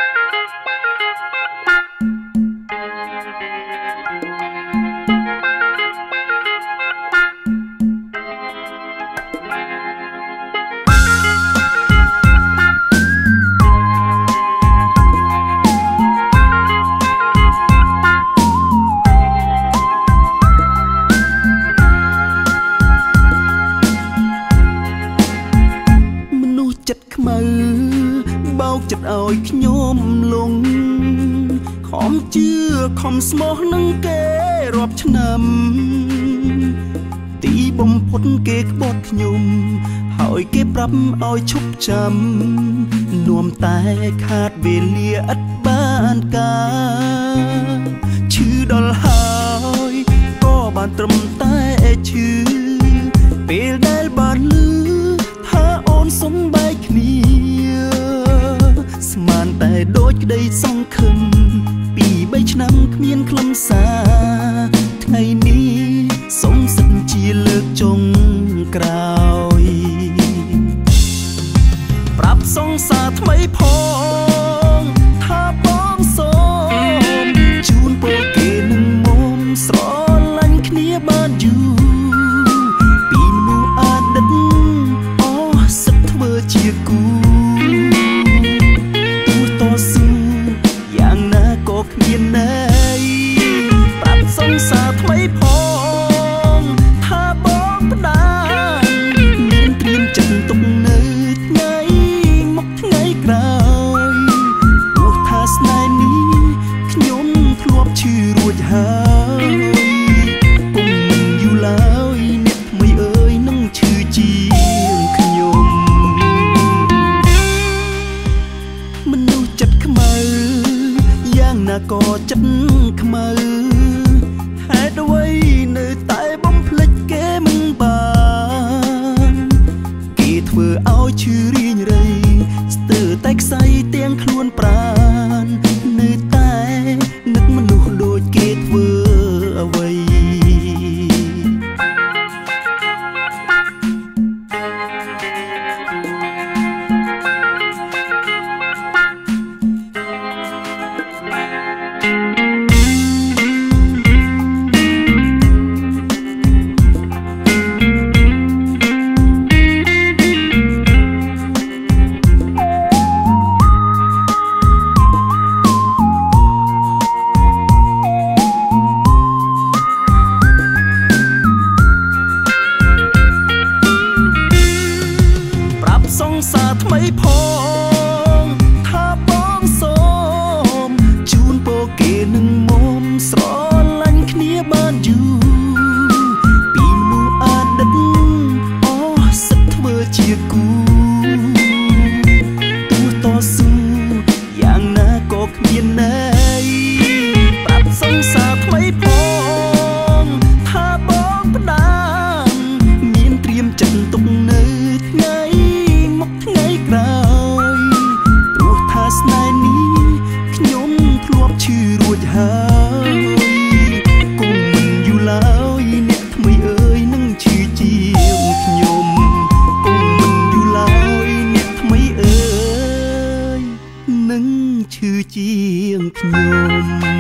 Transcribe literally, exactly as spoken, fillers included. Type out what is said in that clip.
បោកចិត្តឲ្យខ្ញុំលងខំជឿខំស្មោះនឹងគេរាប់ឆ្នាំទីបំផុតគេក្បត់ខ្ញុំហើយគេប្រាប់ឲ្យឈប់ចាំនាំតែខាតវេលាឥតបានការឈឺដល់ហើយក៏បានត្រឹមតែឈឺពេលដែលបានលឺថាអូនសុំបែកគ្នាស្មានតែដូចក្តីសង្ឃឹមពីបីឆ្នាំគ្មានខ្លឹមសារថ្ងៃនេះសុំសិនជាលើកចុងក្រោយប្រាប់សង្សារថ្មីផងថាបងសូមជូនពរគេនឹងមុំស្រឡាញ់គ្នាបានយូរពីមនុស្សអតីតអស់សិតធ្វើជាគូគ្មានន័យប្រាប់សង្សារថ្មីផងថាបងផ្ដាច់មានត្រៀមចិត្តទុកនៅថ្ងៃមកថ្ងៃក្រោយព្រោះថាស្នេហ៍នេះខ្ញុំធ្លាប់ឈឺរួចហើយពុំមិនយូរឡើយអ្នកថ្មីអើយនឹងឈឺជាងខ្ញុំមនុស្សចិត្តខ្មៅយ៉ាងណាក៏ចិត្តខ្មៅហេតុអ្វីនៅតែបំភ្លេចគេមិនបានគេធ្វើឲ្យឈឺរៀងរៃស្ទើរតែខ្សែទាំងខ្លួនប្រាណនៅតែនឹកមនុស្សដូចគេធ្វើអ្វីសង្សារថ្មីផងថាបងសូមជូនពរគេនឹងមុំស្រឡាញ់គ្នាបានយូរពីមនុស្សអតីតអស់សិតធ្វើជាគូទោះតស៊ូយ៉ាងណាក៏គ្មានន័យប្រាប់សង្សារថ្មីផងថាបងផ្ដាច់មានត្រៀមចិត្តទុកនៅថ្ងៃថ្ងៃក្រោយព្រោះថាស្នេហ៍នេះខ្ញុំធ្លាប់ឈឺរួចហើយគុំមិនយូរឡើយអ្នកថ្មីអើយនឹងឈឺជាងខ្ញុំគុំមិនយូរឡើយអ្នកថ្មីអើយនឹងឈឺជាងខ្ញុំ